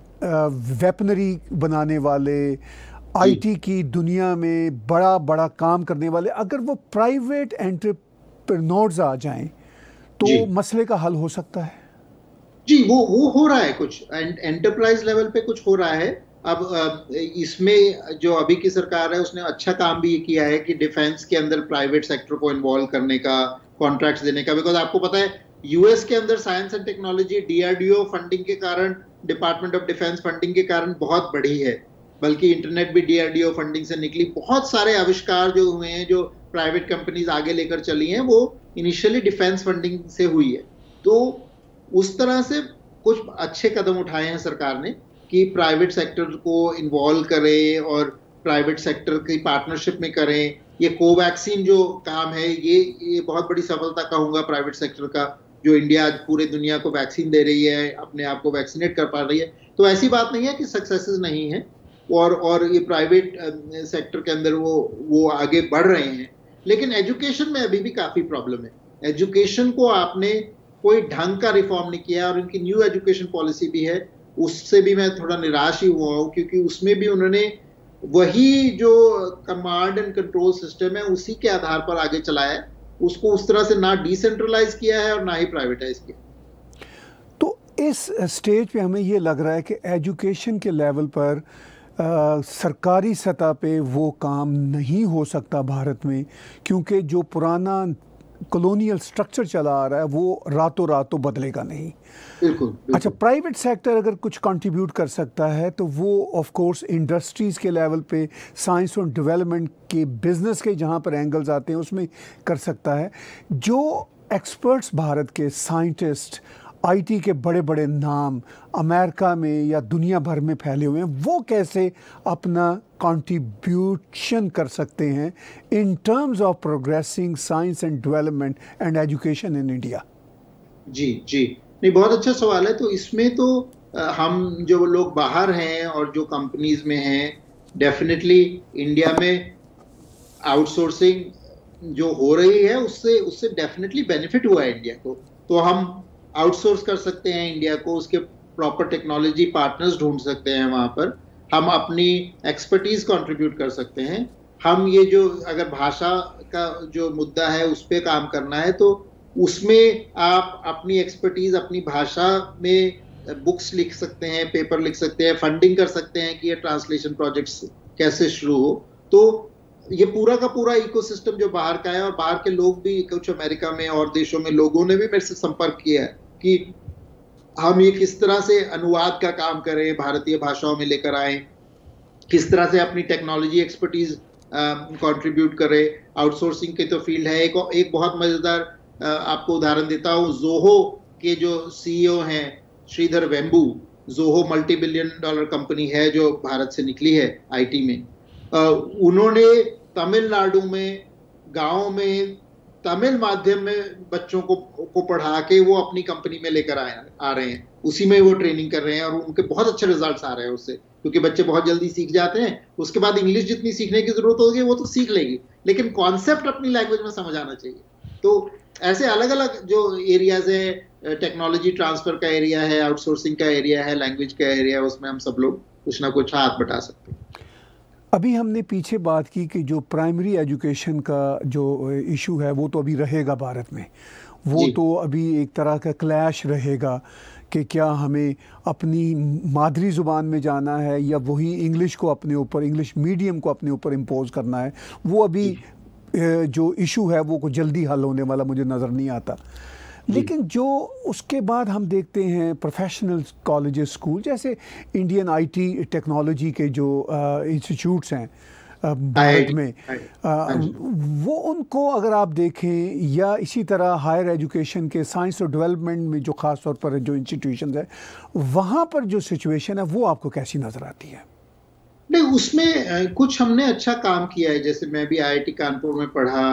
वेपनरी बनाने वाले, आईटी की दुनिया में बड़ा बड़ा काम करने वाले, अगर वो प्राइवेट एंटरप्रेन्योर्स आ जाएं तो मसले का हल हो सकता है। जी, वो हो रहा है, कुछ एंटरप्राइज लेवल पे कुछ हो रहा है। अब इसमें जो अभी की सरकार है उसने अच्छा काम भी किया है कि डिफेंस के अंदर प्राइवेट सेक्टर को इन्वॉल्व करने का, कॉन्ट्रैक्ट्स देने का। बिकॉज आपको पता है यूएस के अंदर science and technology DRDO funding के कारण, डिपार्टमेंट ऑफ डिफेंस फंडिंग के कारण बहुत बढ़ी है। बल्कि इंटरनेट भी डीआरडीओ फंडिंग से निकली। बहुत सारे आविष्कार जो हुए हैं, जो प्राइवेट कंपनीज आगे लेकर चली हैं, वो इनिशियली डिफेंस फंडिंग से हुई है। तो उस तरह से कुछ अच्छे कदम उठाए हैं सरकार ने कि प्राइवेट सेक्टर को इन्वॉल्व करें और प्राइवेट सेक्टर की पार्टनरशिप में करें। ये कोवैक्सीन जो काम है, ये बहुत बड़ी सफलता कहूँगा प्राइवेट सेक्टर का, जो इंडिया आज पूरे दुनिया को वैक्सीन दे रही है, अपने आप को वैक्सीनेट कर पा रही है। तो ऐसी बात नहीं है कि सक्सेसेस नहीं है, और ये प्राइवेट सेक्टर के अंदर वो आगे बढ़ रहे हैं। लेकिन एजुकेशन में अभी भी काफ़ी प्रॉब्लम है। एजुकेशन को आपने कोई ढंग का रिफॉर्म नहीं किया, और उनकी न्यू एजुकेशन पॉलिसी भी है, उससे भी मैं थोड़ा निराश ही हुआ हूँ, क्योंकि उसमें भी उन्होंने वही जो कमांड एंड कंट्रोल सिस्टम है उसी के आधार पर आगे चलाया है। उसको उस तरह से ना डिसेंट्रलाइज किया है और ना ही प्राइवेटाइज किया। तो इस स्टेज पे हमें ये लग रहा है कि एजुकेशन के लेवल पर सरकारी सतह पे वो काम नहीं हो सकता भारत में, क्योंकि जो पुराना कॉलोनियल स्ट्रक्चर चला आ रहा है वो रातों रात तो बदलेगा नहीं। बिल्कुल। अच्छा, प्राइवेट सेक्टर अगर कुछ कंट्रीब्यूट कर सकता है तो वो ऑफ कोर्स इंडस्ट्रीज़ के लेवल पे, साइंस और डेवलपमेंट के, बिजनेस के जहाँ पर एंगल्स आते हैं उसमें कर सकता है। जो एक्सपर्ट्स भारत के, साइंटिस्ट, आईटी के बड़े बड़े नाम अमेरिका में या दुनिया भर में फैले हुए हैं, वो कैसे अपना कंट्रीब्यूशन कर सकते हैं in terms of progressing science and development and education in India? जी नहीं, बहुत अच्छा सवाल है। तो इसमें तो हम जो लोग बाहर हैं और जो कंपनीज में हैं, डेफिनेटली इंडिया में आउटसोर्सिंग जो हो रही है उससे डेफिनेटली बेनिफिट हुआ है इंडिया को। तो हम आउटसोर्स कर सकते हैं इंडिया को, उसके प्रॉपर टेक्नोलॉजी पार्टनर्स ढूंढ सकते हैं वहाँ पर, हम अपनी एक्सपर्टीज कंट्रीब्यूट कर सकते हैं। हम ये जो अगर भाषा का जो मुद्दा है उस पर काम करना है, तो उसमें आप अपनी एक्सपर्टीज अपनी भाषा में बुक्स लिख सकते हैं, पेपर लिख सकते हैं, फंडिंग कर सकते हैं कि ये ट्रांसलेशन प्रोजेक्ट्स कैसे शुरू हो। तो ये पूरा का पूरा इकोसिस्टम जो बाहर का है, और बाहर के लोग भी, कुछ अमेरिका में और देशों में लोगों ने भी मेरे से संपर्क किया है कि हम ये किस तरह से अनुवाद का काम करें, भारतीय भाषाओं में लेकर आए, किस तरह से अपनी टेक्नोलॉजी एक्सपर्टीज कंट्रीब्यूट करें। आउटसोर्सिंग के तो फील्ड है। एक बहुत मजेदार आपको उदाहरण देता हूँ, जोहो के जो सीईओ हैं Sridhar Vembu, Zoho multi billion dollar company है जो भारत से निकली है आईटी में। उन्होंने तमिलनाडु में गांव में तमिल माध्यम में बच्चों को पढ़ा के वो अपनी कंपनी में लेकर आ रहे हैं, उसी में वो ट्रेनिंग कर रहे हैं, और उनके बहुत अच्छे रिजल्ट्स आ रहे हैं उससे, क्योंकि बच्चे बहुत जल्दी सीख जाते हैं। उसके बाद इंग्लिश जितनी सीखने की जरूरत होगी वो तो सीख लेगी, लेकिन कॉन्सेप्ट अपनी लैंग्वेज में समझ आना चाहिए। तो ऐसे अलग अलग जो एरियाज है, टेक्नोलॉजी ट्रांसफर का एरिया है, आउटसोर्सिंग का एरिया है, लैंग्वेज का एरिया है, उसमें हम सब लोग कुछ ना कुछ हाथ बटा सकते हैं। अभी हमने पीछे बात की कि जो प्राइमरी एजुकेशन का जो इशू है वो तो अभी रहेगा भारत में, वो तो अभी एक तरह का क्लैश रहेगा कि क्या हमें अपनी मादरी ज़ुबान में जाना है या वही इंग्लिश को अपने ऊपर, इंग्लिश मीडियम को अपने ऊपर इम्पोज करना है। वो अभी जो इशू है वो कुछ जल्दी हल होने वाला मुझे नज़र नहीं आता। लेकिन जो उसके बाद हम देखते हैं प्रोफेशनल कॉलेजेस, स्कूल, जैसे इंडियन आईटी टेक्नोलॉजी के जो इंस्टीट्यूट्स हैं भारत में, वो उनको अगर आप देखें, या इसी तरह हायर एजुकेशन के साइंस और डेवलपमेंट में जो ख़ास तौर पर जो इंस्टीट्यूशंस है, वहाँ पर जो सिचुएशन है वो आपको कैसी नज़र आती है? नहीं, उसमें कुछ हमने अच्छा काम किया है। जैसे मैं भी आईआईटी कानपुर में पढ़ा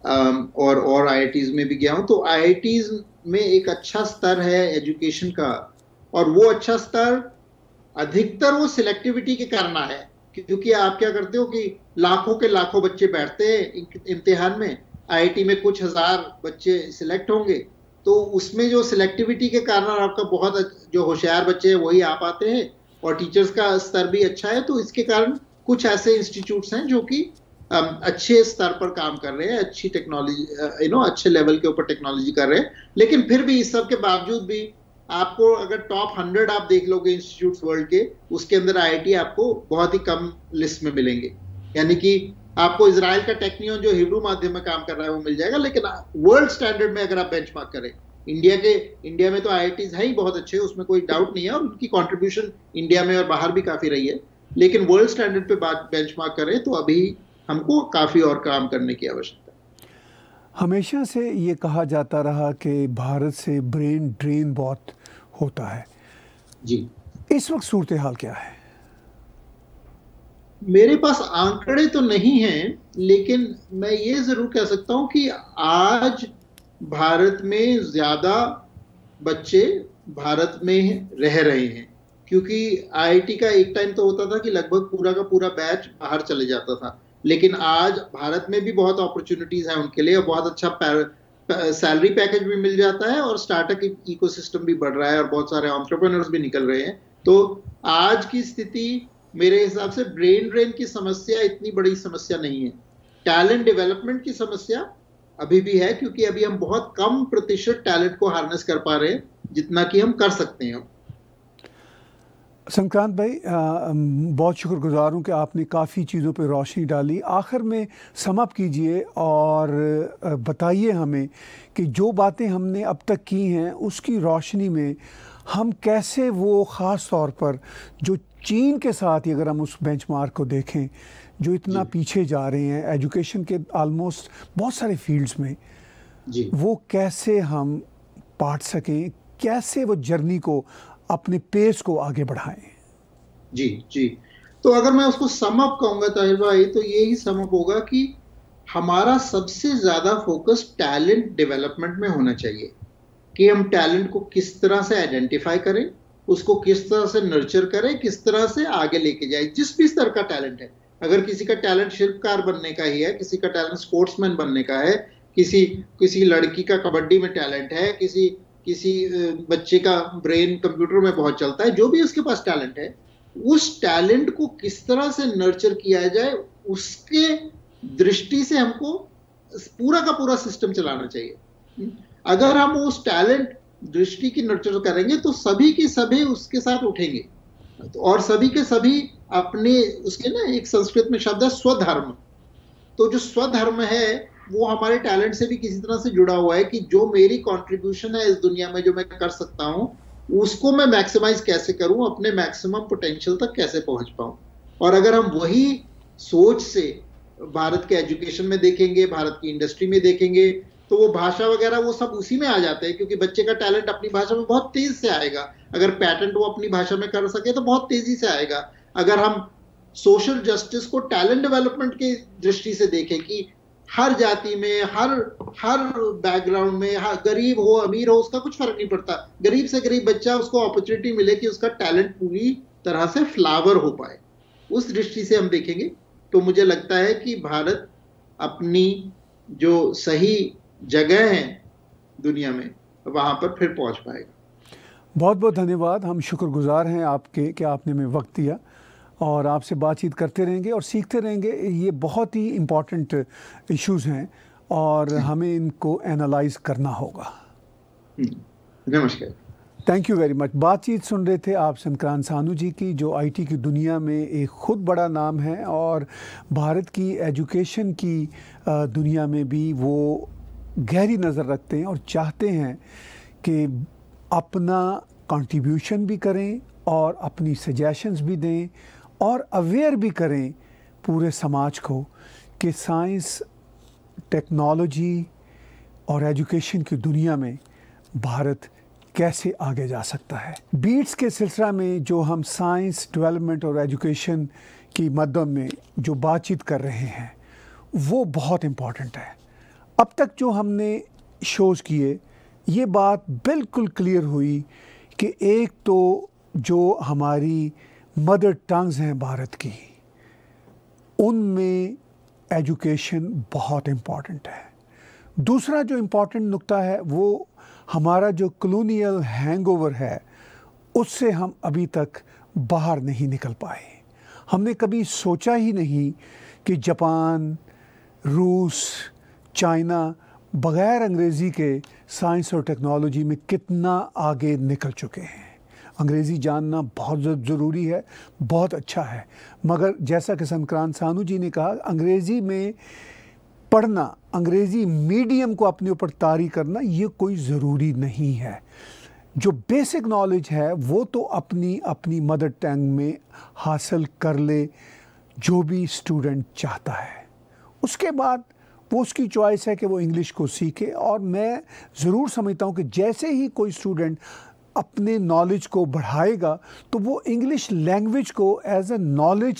और आईआईटीज में भी गया हूं, तो आईआईटीज में एक अच्छा स्तर है एजुकेशन का, और वो अच्छा स्तर अधिकतर वो सिलेक्टिविटी के कारण है। क्योंकि आप क्या करते हो कि लाखों के लाखों बच्चे बैठते हैं इम्तिहान में, आईआईटी में कुछ हजार बच्चे सिलेक्ट होंगे, तो उसमें जो सिलेक्टिविटी के कारण आपका बहुत जो होशियार बच्चे हैं वही आ पाते हैं, और टीचर्स का स्तर भी अच्छा है। तो इसके कारण कुछ ऐसे इंस्टीट्यूट्स हैं जो कि अच्छे स्तर पर काम कर रहे हैं, अच्छी टेक्नोलॉजी, अच्छे लेवल के ऊपर टेक्नोलॉजी कर रहे हैं। लेकिन फिर भी इस सब के बावजूद भी आपको अगर टॉप 100 आप देख लोगे इंस्टीट्यूट्स वर्ल्ड के, उसके अंदर आईआईटी आपको बहुत ही कम लिस्ट में मिलेंगे। यानी कि आपको इजराइल का टेक्नियन जो हिब्रू माध्यम में काम कर रहा है वो मिल जाएगा, लेकिन वर्ल्ड स्टैंडर्ड में अगर आप बेंचमार्क करें, इंडिया में तो आईआईटीज है ही बहुत अच्छे, उसमें कोई डाउट नहीं है, और उनकी कंट्रीब्यूशन इंडिया में और बाहर भी काफी रही है। लेकिन वर्ल्ड स्टैंडर्ड पे बात बेंचमार्क करें तो अभी हमको काफी और काम करने की आवश्यकता है। हमेशा से ये कहा जाता रहा कि भारत से ब्रेन ड्रेन बहुत होता है जी। इस वक्त सूरत हाल क्या है? मेरे पास आंकड़े तो नहीं हैं, लेकिन मैं ये जरूर कह सकता हूं कि आज भारत में ज्यादा बच्चे भारत में रह रहे हैं, क्योंकि आईआईटी का एक टाइम तो होता था कि लगभग पूरा का पूरा बैच बाहर चले जाता था, लेकिन आज भारत में भी बहुत अपॉर्चुनिटीज हैं उनके लिए, और बहुत अच्छा सैलरी पैकेज भी मिल जाता है, और स्टार्टअप इकोसिस्टम भी बढ़ रहा है, और बहुत सारे एंटरप्रेन्योर्स भी निकल रहे हैं। तो आज की स्थिति मेरे हिसाब से ब्रेन ड्रेन की समस्या इतनी बड़ी समस्या नहीं है। टैलेंट डेवलपमेंट की समस्या अभी भी है, क्योंकि अभी हम बहुत कम प्रतिशत टैलेंट को हार्नेस कर पा रहे हैं जितना कि हम कर सकते हैं। संक्रांत भाई, बहुत शुक्रगुजार हूँ कि आपने काफ़ी चीज़ों पे रोशनी डाली। आखिर में सम अप कीजिए और बताइए हमें कि जो बातें हमने अब तक की हैं उसकी रोशनी में हम कैसे वो ख़ास तौर पर जो चीन के साथ ही अगर हम उस बेंचमार्क को देखें जो इतना पीछे जा रहे हैं एजुकेशन के ऑलमोस्ट बहुत सारे फील्ड्स में जी, वो कैसे हम पाट सकें, कैसे वो जर्नी को अपने पेस को आगे बढ़ाएं। जी जी। तो अगर मैं उसको सम अप कहूंगा ताहिर भाई, तो यही सम अप होगा कि हमारा सबसे ज्यादा फोकस टैलेंट डेवलपमेंट में होना चाहिए, कि हम टैलेंट को किस तरह से आइडेंटिफाई करें, उसको किस तरह से नर्चर करें, किस तरह से आगे लेके जाए। जिस भी स्तर का टैलेंट है, अगर किसी का टैलेंट शिल्पकार बनने का ही है, किसी का टैलेंट स्पोर्ट्समैन बनने का है, किसी लड़की का कबड्डी में टैलेंट है, किसी बच्चे का ब्रेन कंप्यूटर में बहुत चलता है, जो भी उसके पास टैलेंट है, उस टैलेंट को किस तरह से नर्चर किया जाए, उसके दृष्टि से हमको पूरा का पूरा सिस्टम चलाना चाहिए। अगर हम उस टैलेंट दृष्टि की नर्चर करेंगे तो सभी के सभी उसके साथ उठेंगे, और सभी के सभी अपने, उसके ना एक संस्कृत में शब्द है स्वधर्म, तो जो स्वधर्म है वो हमारे टैलेंट से भी किसी तरह से जुड़ा हुआ है कि जो मेरी कंट्रीब्यूशन है इस दुनिया में, जो मैं कर सकता हूं, उसको मैं मैक्सिमाइज कैसे करूं, अपने मैक्सिमम पोटेंशियल तक कैसे पहुंच पाऊं। और अगर हम वही सोच से भारत के एजुकेशन में देखेंगे, भारत की इंडस्ट्री में देखेंगे, तो वो भाषा वगैरह वो सब उसी में आ जाते हैं, क्योंकि बच्चे का टैलेंट अपनी भाषा में बहुत तेज से आएगा। अगर पैटेंट वो अपनी भाषा में कर सके तो बहुत तेजी से आएगा। अगर हम सोशल जस्टिस को टैलेंट डेवलपमेंट की दृष्टि से देखें कि हर जाति में, हर बैकग्राउंड में, गरीब हो अमीर हो उसका कुछ फर्क नहीं पड़ता, गरीब से गरीब बच्चा, उसको अपॉर्चुनिटी मिले कि उसका टैलेंट पूरी तरह से फ्लावर हो पाए, उस दृष्टि से हम देखेंगे तो मुझे लगता है कि भारत अपनी जो सही जगह है दुनिया में वहां पर फिर पहुंच पाएगा। बहुत बहुत धन्यवाद। हम शुक्रगुजार हैं आपके कि आपने हमें वक्त दिया, और आपसे बातचीत करते रहेंगे और सीखते रहेंगे। ये बहुत ही इम्पॉर्टेंट इश्यूज़ हैं और हमें इनको एनालाइज करना होगा। नमस्कार। Thank you very much. बातचीत सुन रहे थे आप संक्रांत सानू जी की, जो आईटी की दुनिया में एक खुद बड़ा नाम है और भारत की एजुकेशन की दुनिया में भी वो गहरी नज़र रखते हैं और चाहते हैं कि अपना कंट्रीब्यूशन भी करें और अपनी सजेशंस भी दें और अवेयर भी करें पूरे समाज को कि साइंस, टेक्नोलॉजी और एजुकेशन की दुनिया में भारत कैसे आगे जा सकता है। बीट्स के सिलसिला में जो हम साइंस, डेवलपमेंट और एजुकेशन की मदद में जो बातचीत कर रहे हैं वो बहुत इम्पॉर्टेंट है। अब तक जो हमने शोज़ किए, ये बात बिल्कुल क्लियर हुई कि एक तो जो हमारी मदर टंग्स हैं भारत की, उनमें एजुकेशन बहुत इम्पॉर्टेंट है। दूसरा जो इम्पॉर्टेंट नुक्ता है वो हमारा जो कॉलोनियल हैंगओवर है, उससे हम अभी तक बाहर नहीं निकल पाए। हमने कभी सोचा ही नहीं कि जापान, रूस, चाइना बग़ैर अंग्रेज़ी के साइंस और टेक्नोलॉजी में कितना आगे निकल चुके हैं। अंग्रेज़ी जानना बहुत ज़रूरी है, बहुत अच्छा है, मगर जैसा कि संक्रांत सानू जी ने कहा, अंग्रेज़ी में पढ़ना, अंग्रेज़ी मीडियम को अपने ऊपर तारी करना, ये कोई ज़रूरी नहीं है। जो बेसिक नॉलेज है वो तो अपनी अपनी मदर टंग में हासिल कर ले जो भी स्टूडेंट चाहता है। उसके बाद वो उसकी चॉइस है कि वो इंग्लिश को सीखे। और मैं ज़रूर समझता हूँ कि जैसे ही कोई स्टूडेंट अपने नॉलेज को बढ़ाएगा तो वो इंग्लिश लैंग्वेज को एज ए नॉलेज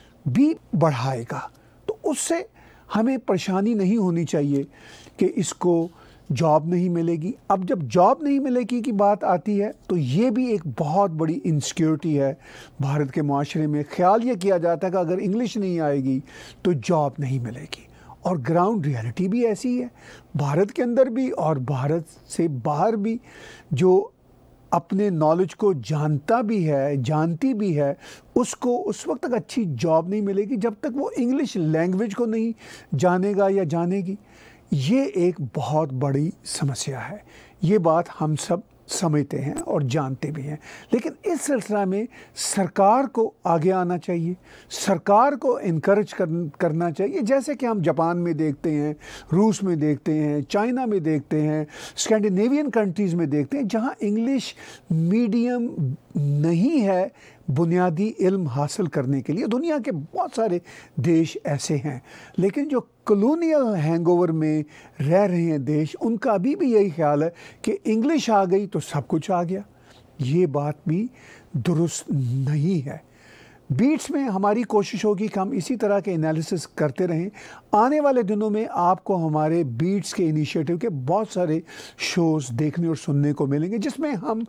भी बढ़ाएगा। तो उससे हमें परेशानी नहीं होनी चाहिए कि इसको जॉब नहीं मिलेगी। अब जब जॉब नहीं मिलेगी की बात आती है तो ये भी एक बहुत बड़ी इनसिक्योरिटी है भारत के माशरे में। ख्याल ये किया जाता है कि अगर इंग्लिश नहीं आएगी तो जॉब नहीं मिलेगी, और ग्राउंड रियलिटी भी ऐसी है भारत के अंदर भी और भारत से बाहर भी। जो अपने नॉलेज को जानता भी है, जानती भी है, उसको उस वक्त तक अच्छी जॉब नहीं मिलेगी जब तक वो इंग्लिश लैंग्वेज को नहीं जानेगा या जानेगी। ये एक बहुत बड़ी समस्या है। ये बात हम सब समझते हैं और जानते भी हैं, लेकिन इस सिलसिला में सरकार को आगे आना चाहिए, सरकार को इनकरेज करना चाहिए। जैसे कि हम जापान में देखते हैं, रूस में देखते हैं, चाइना में देखते हैं, स्कैंडिनेवियन कंट्रीज़ में देखते हैं, जहां इंग्लिश मीडियम नहीं है बुनियादी इल्म हासिल करने के लिए। दुनिया के बहुत सारे देश ऐसे हैं, लेकिन जो कॉलोनियल हैंगओवर में रह रहे हैं देश, उनका अभी भी यही ख्याल है कि इंग्लिश आ गई तो सब कुछ आ गया। ये बात भी दुरुस्त नहीं है। बीट्स में हमारी कोशिश होगी कि हम इसी तरह के एनालिसिस करते रहें। आने वाले दिनों में आपको हमारे बीट्स के इनिशिएटिव के बहुत सारे शोज़ देखने और सुनने को मिलेंगे, जिसमें हम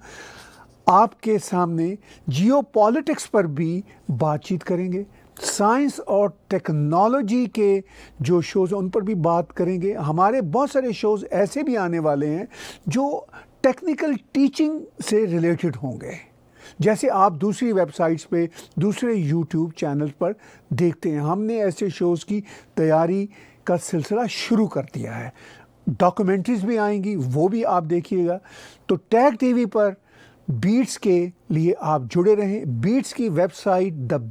आपके सामने जियोपॉलिटिक्स पर भी बातचीत करेंगे, साइंस और टेक्नोलॉजी के जो शोज़ उन पर भी बात करेंगे। हमारे बहुत सारे शोज़ ऐसे भी आने वाले हैं जो टेक्निकल टीचिंग से रिलेटेड होंगे, जैसे आप दूसरी वेबसाइट्स पे, दूसरे यूट्यूब चैनल पर देखते हैं। हमने ऐसे शोज़ की तैयारी का सिलसिला शुरू कर दिया है। डॉक्यूमेंट्रीज भी आएंगी, वो भी आप देखिएगा। तो टैग टीवी पर बीट्स के लिए आप जुड़े रहें। बीट्स की वेबसाइट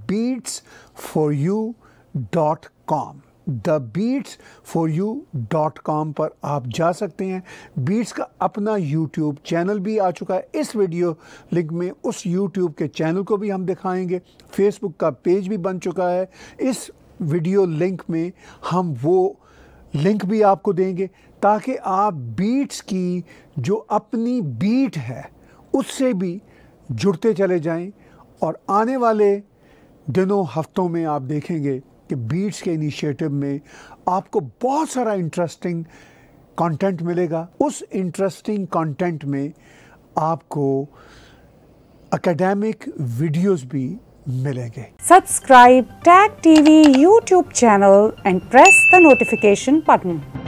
thebeatsforyou.com, thebeatsforyou.com पर आप जा सकते हैं। बीट्स का अपना यूट्यूब चैनल भी आ चुका है। इस वीडियो लिंक में उस यूट्यूब के चैनल को भी हम दिखाएंगे। फेसबुक का पेज भी बन चुका है। इस वीडियो लिंक में हम वो लिंक भी आपको देंगे ताकि आप बीट्स की जो अपनी बीट है उससे भी जुड़ते चले जाएं। और आने वाले दिनों हफ्तों में आप देखेंगे कि बीट्स के इनिशिएटिव में आपको बहुत सारा इंटरेस्टिंग कंटेंट मिलेगा। उस इंटरेस्टिंग कंटेंट में आपको एकेडमिक वीडियोस भी मिलेंगे। Subscribe Tag TV YouTube channel and press the notification button.